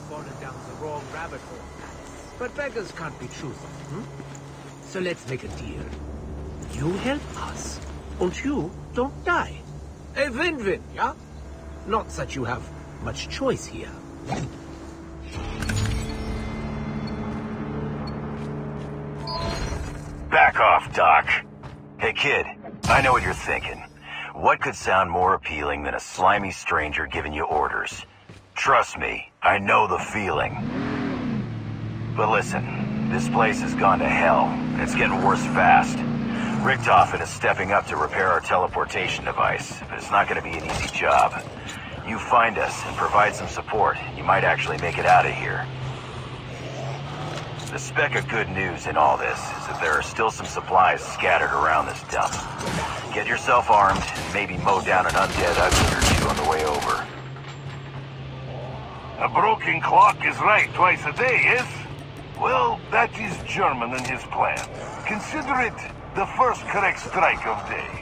fallen down the wrong rabbit hole. But beggars can't be choosers, So let's make a deal. You help us, and you don't die. A win-win, yeah? Not that you have much choice here. Back off, Doc. Hey, kid, I know what you're thinking. What could sound more appealing than a slimy stranger giving you orders? Trust me, I know the feeling. But listen, this place has gone to hell, and it's getting worse fast. Richtofen is stepping up to repair our teleportation device, but it's not going to be an easy job. You find us and provide some support, you might actually make it out of here. The speck of good news in all this is that there are still some supplies scattered around this dump. Get yourself armed and maybe mow down an undead ugly or two on the way over. A broken clock is right twice a day, yes? Well, that is German in his plan. Consider it the first correct strike of day.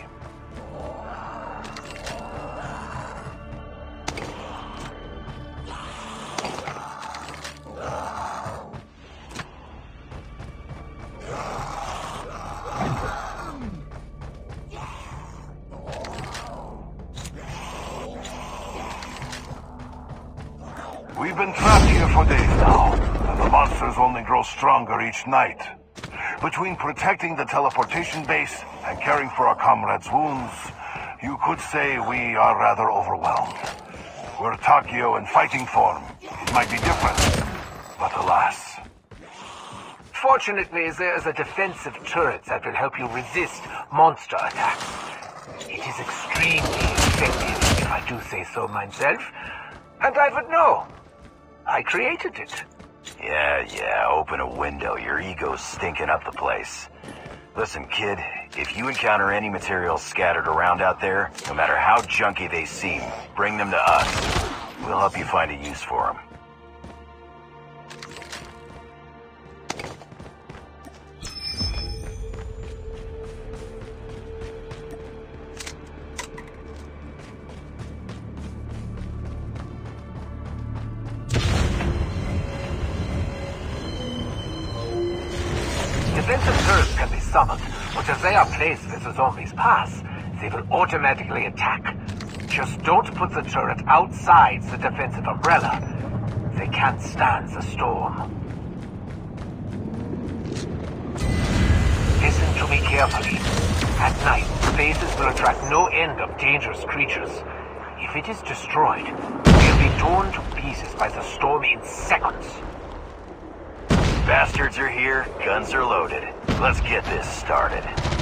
We've been trapped here for days now, and the monsters only grow stronger each night. Between protecting the teleportation base and caring for our comrades' wounds, you could say we are rather overwhelmed. We're Takeo in fighting form. It might be different, but alas. Fortunately, there is a defensive turret that will help you resist monster attacks. It is extremely effective, if I do say so myself, and I would know. I created it. Yeah, open a window. Your ego's stinking up the place. Listen, kid, if you encounter any materials scattered around out there, no matter how junky they seem, bring them to us. We'll help you find a use for them. Defensive turrets can be summoned, but as they are placed where the zombies pass, they will automatically attack. Just don't put the turret outside the defensive umbrella. They can't stand the storm. Listen to me carefully. At night, the bases will attract no end of dangerous creatures. If it is destroyed, we'll be torn to pieces by the storm in seconds. Bastards are here, guns are loaded. Let's get this started.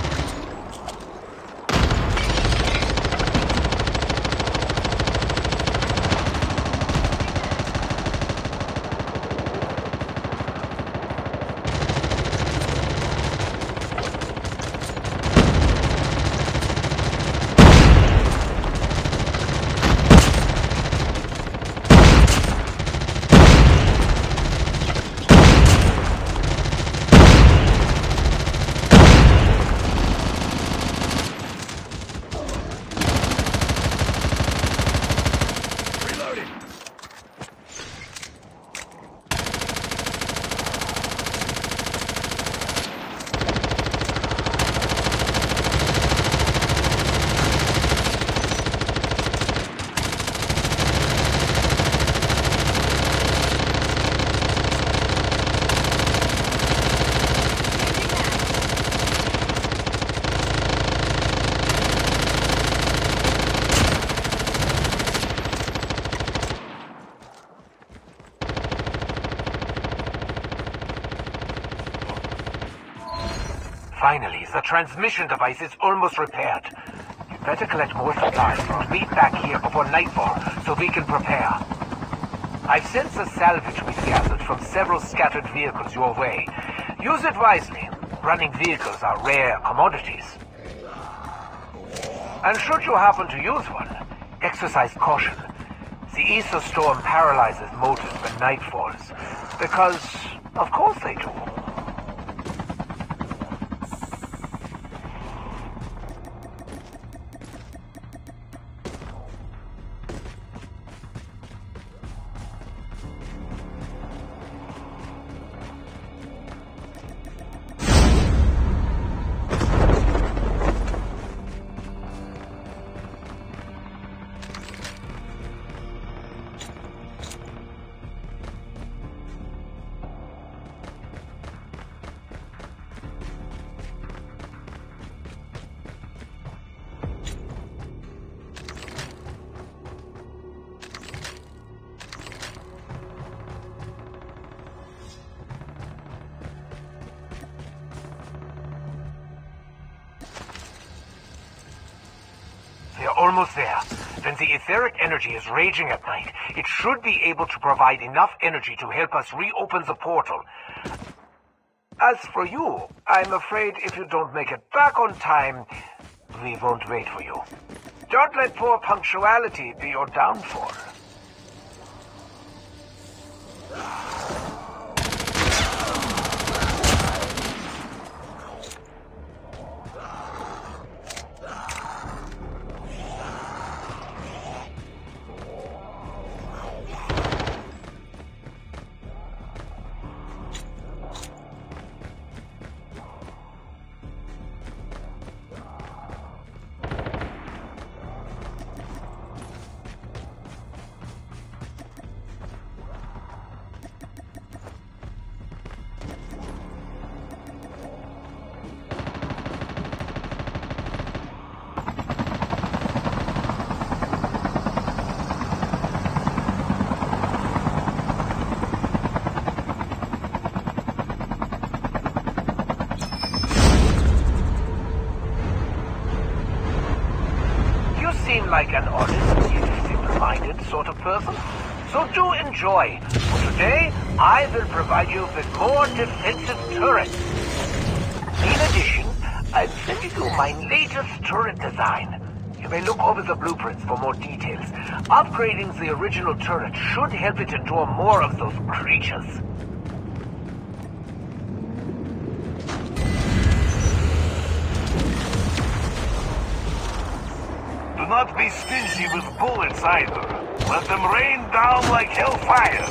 Finally, the transmission device is almost repaired. You better collect more supplies and meet back here before nightfall so we can prepare. I've sent the salvage we've gathered from several scattered vehicles your way. Use it wisely. Running vehicles are rare commodities. And should you happen to use one, exercise caution. The Aether Storm paralyzes motors when night falls, because, of course they do. almost there. When the etheric energy is raging at night, it should be able to provide enough energy to help us reopen the portal. As for you, I'm afraid if you don't make it back on time, we won't wait for you. Don't let poor punctuality be your downfall. Like an honest, simple-minded sort of person. So do enjoy. For today, I will provide you with more defensive turrets. In addition, I've sent you my latest turret design. You may look over the blueprints for more details. Upgrading the original turret should help it endure more of those creatures. Do not be stingy with bullets either. Let them rain down like hellfire.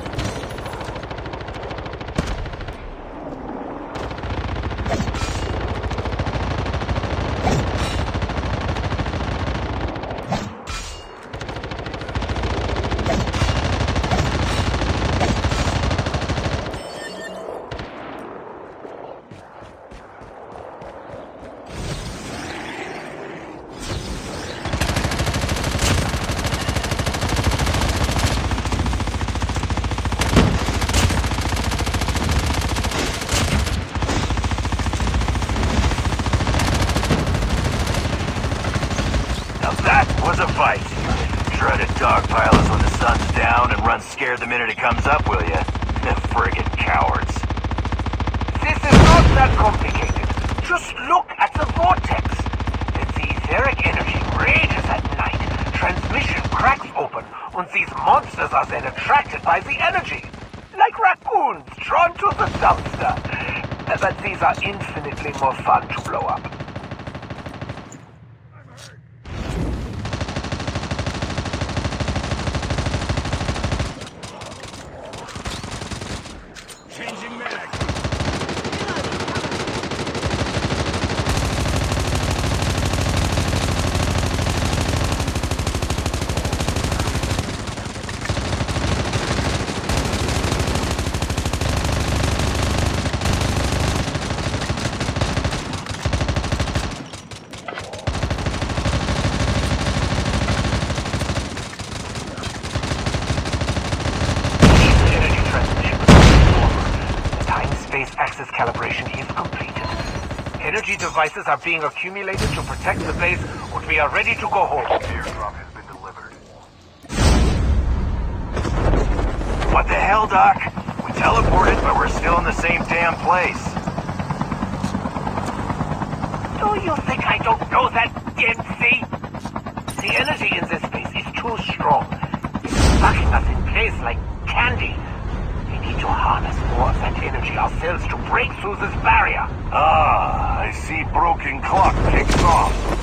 Try to dogpile us when the sun's down and run scared the minute it comes up, will ya? Friggin' cowards. This is not that complicated. Just look at the vortex. When the etheric energy rages at night, transmission cracks open, and these monsters are then attracted by the energy. Like raccoons drawn to the dumpster. But these are infinitely more fun to blow up. Calibration is completed. Energy devices are being accumulated to protect the base, and we are ready to go home. Airdrop has been delivered. What the hell, Doc? We teleported, but we're still in the same damn place. Do you think I don't know that, Dempsey? The energy in this space is too strong. It's sucking us in place like candy. We need to harness more of that energy ourselves to break through this barrier. Ah, I see broken clock kicks off.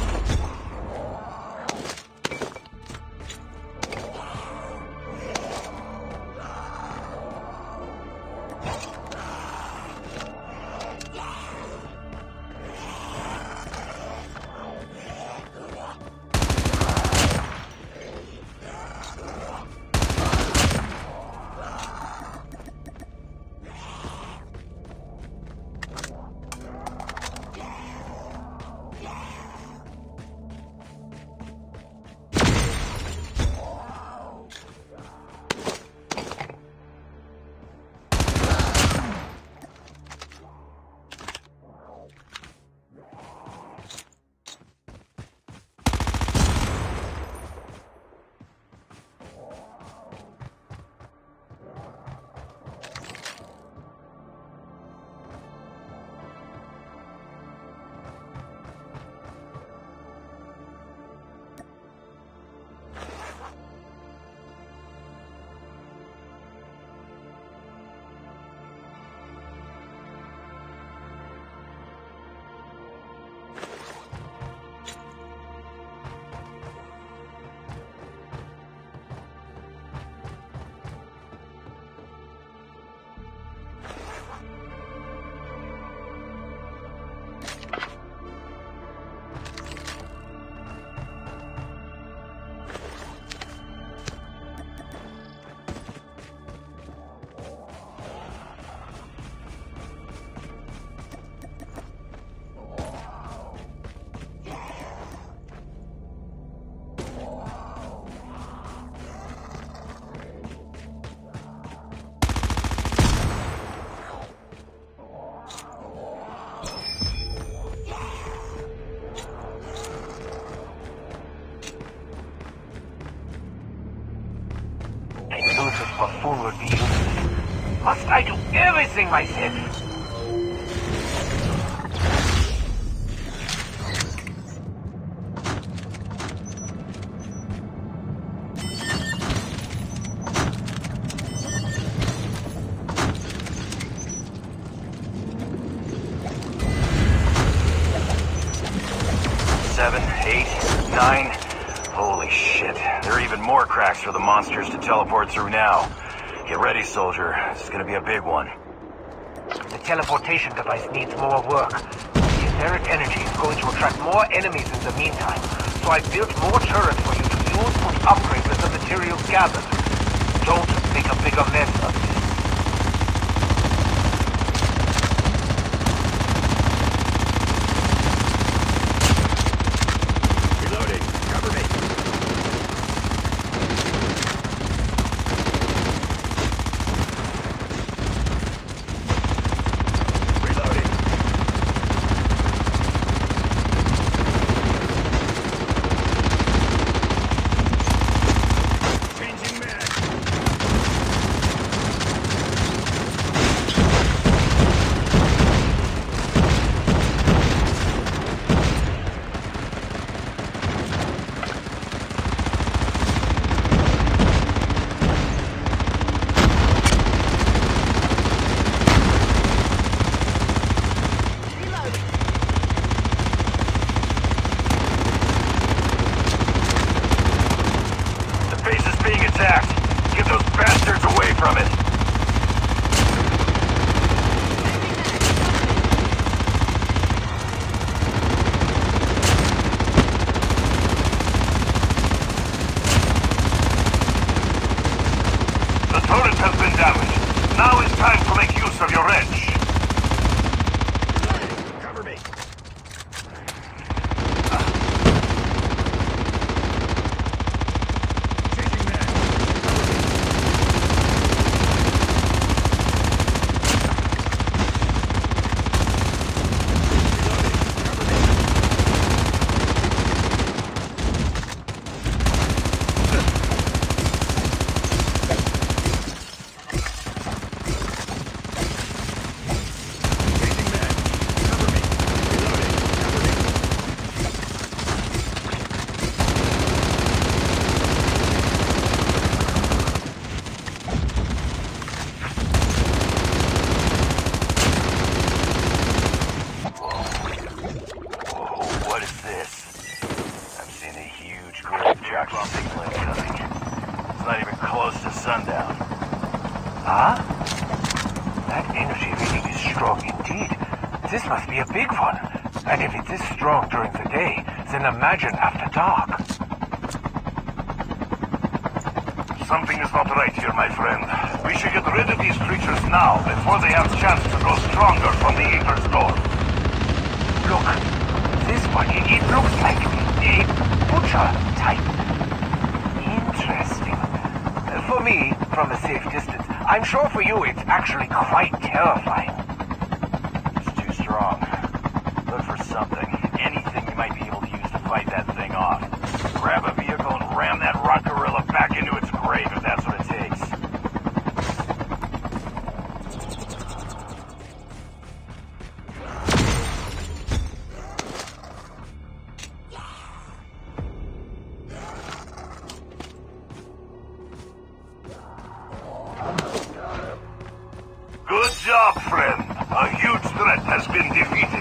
be useless. Must I do everything myself? Holy shit. There are even more cracks for the monsters to teleport through now. Get ready, soldier. This is gonna be a big one. The teleportation device needs more work. The etheric energy is going to attract more enemies in the meantime, so I've built more turrets for you to use to upgrade with the materials gathered. Don't make a bigger mess of this. This must be a big one. And if it's this strong during the day, then imagine after dark. Something is not right here, my friend. We should get rid of these creatures now, before they have chance to grow stronger from the Eater's door. Look, this one, it looks like a butcher type. Interesting. For me, from a safe distance, I'm sure for you it's actually quite terrifying. Strong. Look for something. Anything you might be able to use to fight that thing off. Grab a vehicle and ram that rock gorilla back into its grave if that's what it takes. Good job, friend. A huge threat has been defeated.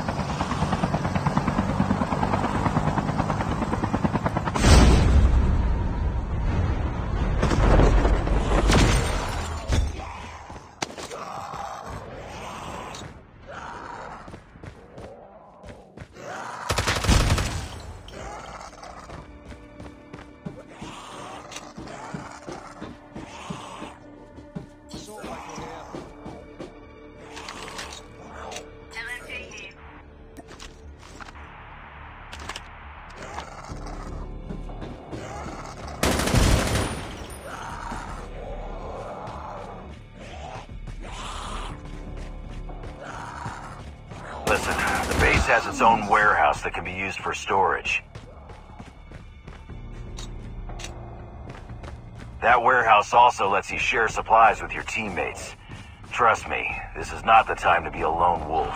Listen, the base has its own warehouse that can be used for storage. That warehouse also lets you share supplies with your teammates. Trust me, this is not the time to be a lone wolf.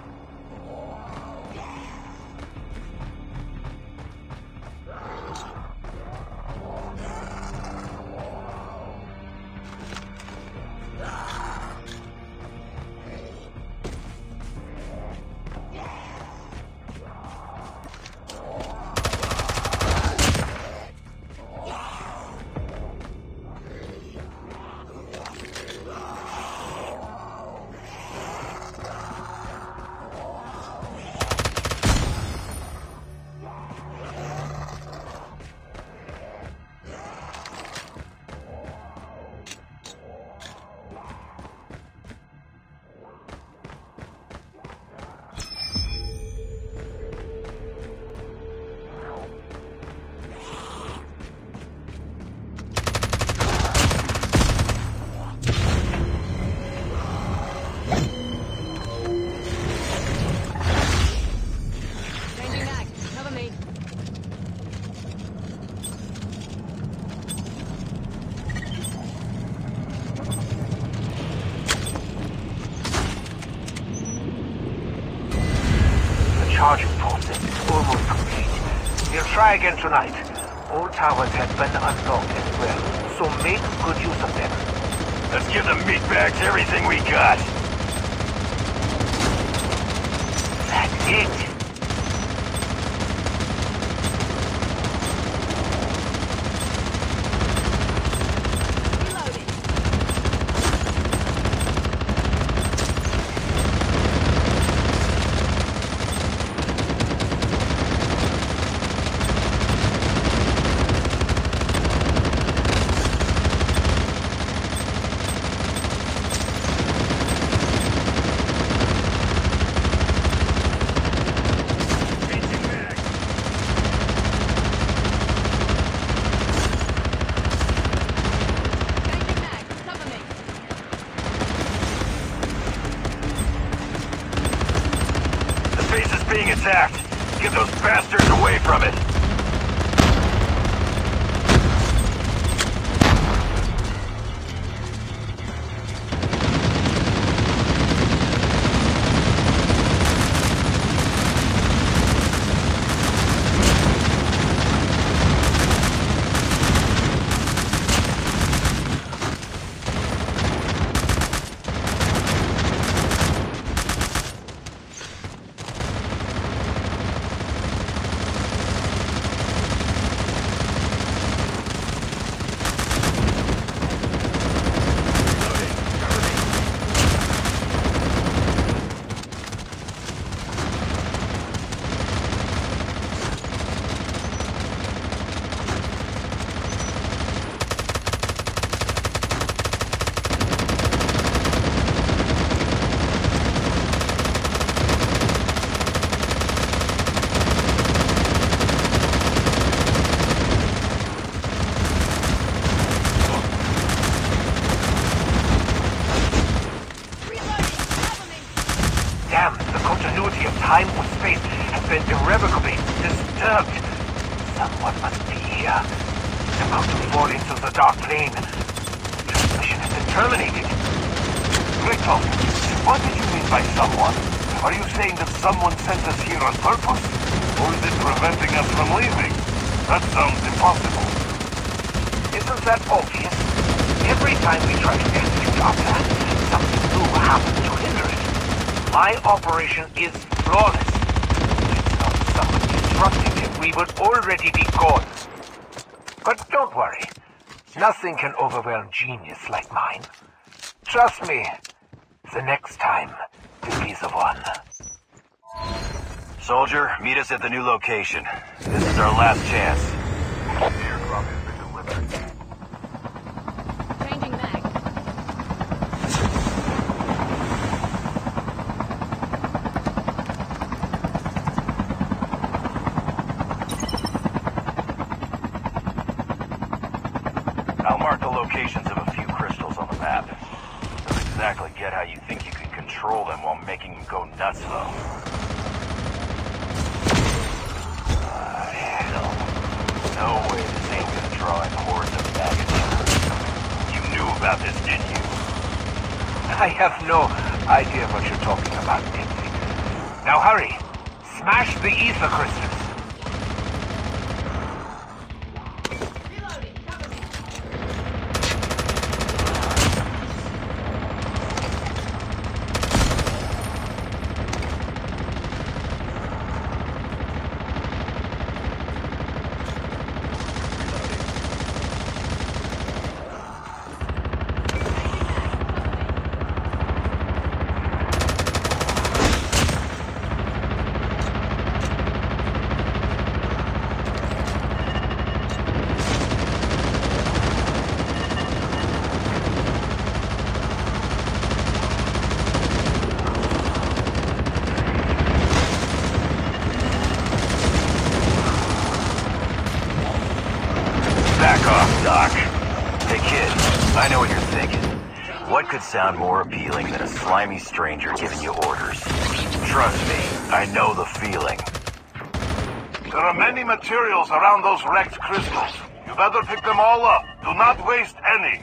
Charging process is almost complete. We'll try again tonight. All towers have been unlocked as well, so make good use of them. Let's give the meatbags everything we got. That's it. Being attacked. Get those bastards away from it. Time or space has been irrevocably disturbed. Someone must be here. I'm about to fall into the dark plane. Transmission has been terminated. Rico, what did you mean by someone? Are you saying that someone sent us here on purpose? Or is it preventing us from leaving? That sounds impossible. Isn't that obvious? Every time we try to execute our plan, something new happens to hinder it. My operation is flawless. It's not someone disrupting it, we would already be gone. But don't worry. Nothing can overwhelm genius like mine. Trust me. The next time will be the one. Soldier, meet us at the new location. This is our last chance. The airdrop has been delivered. Changing mag. I'll mark the locations of a few crystals on the map. Don't exactly get how you think you can control them while making them go nuts, though. Hell. No way this ain't gonna draw in hordes of baggage. about this, didn't you? I have no idea what you're talking about, Dixie. Now hurry! Smash the ether crystals! Doc. Hey kid, I know what you're thinking. What could sound more appealing than a slimy stranger giving you orders? Trust me, I know the feeling. There are many materials around those wrecked crystals. You better pick them all up. Do not waste any.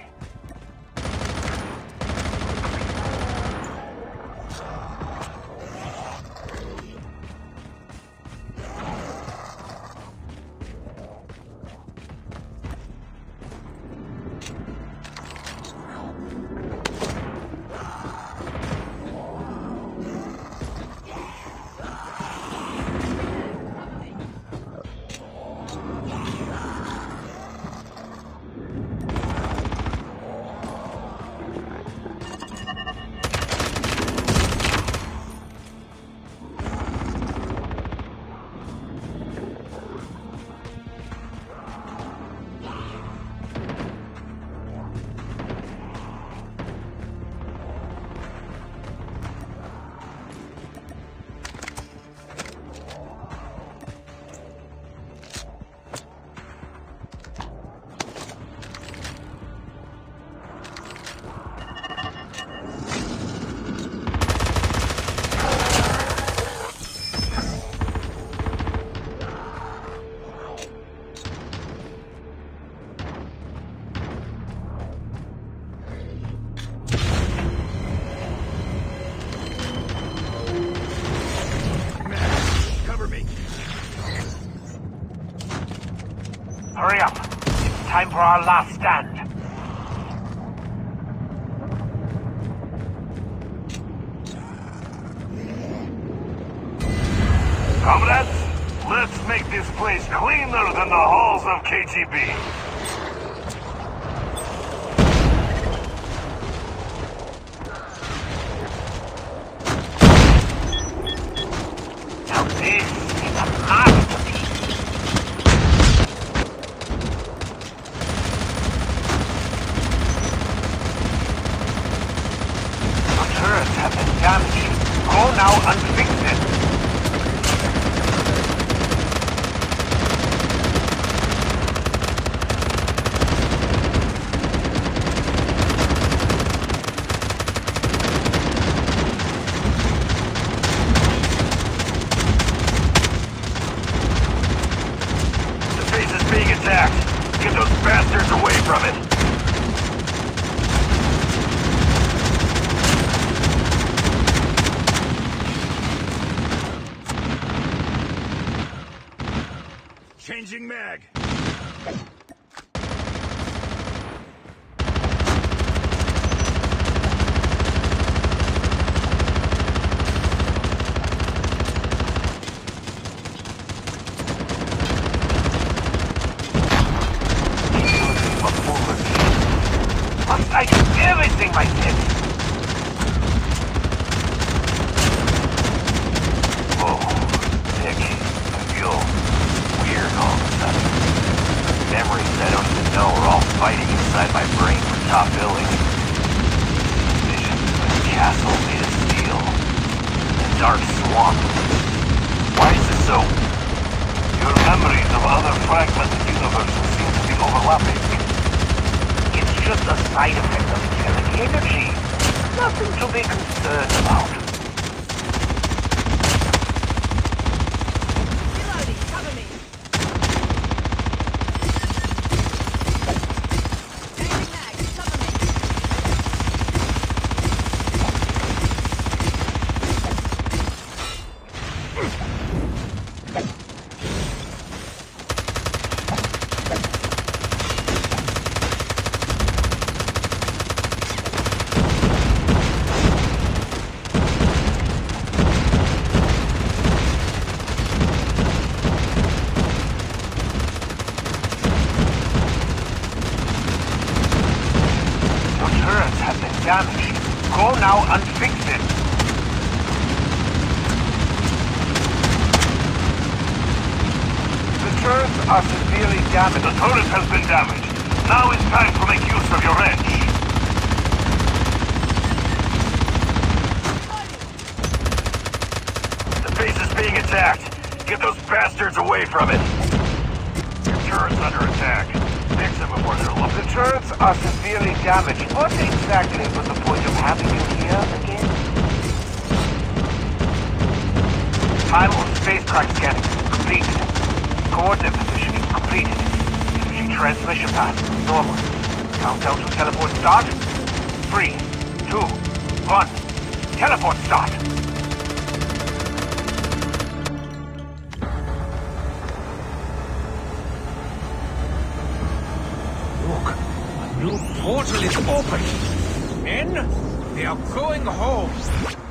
Hurry up. It's time for our last stand. Comrades, let's make this place cleaner than the halls of KGB. Now this is a masterpiece. The turrets have been damaged. Go now and fix it. Get those bastards away from it! Changing mag! I do everything myself. Whoa, Nick, I feel weird all of a sudden. Memories I don't even know are all fighting inside my brain for top billing. Visions of a castle made of steel. A dark swamp. Why is this so... Your memories of other fragmented universes seem to be overlapping. It's just a side effect of etheric energy. Nothing to be concerned about. Reloading, cover me. Changing mag, cover me. Go now and fix it. The turrets are severely damaged. The turret has been damaged. Now it's time to make use of your wrench. The base is being attacked. Get those bastards away from it. Your turret's under attack. Fix it before they're lost. The turrets are severely damaged. What exactly was the point of having you here again? Time of spacecraft scanning completed. Coordinate positioning completed. Energy transmission path normal. Countdown to teleport start. 3, 2, 1. Teleport start. Look, a new portal is open. Men, they are going home.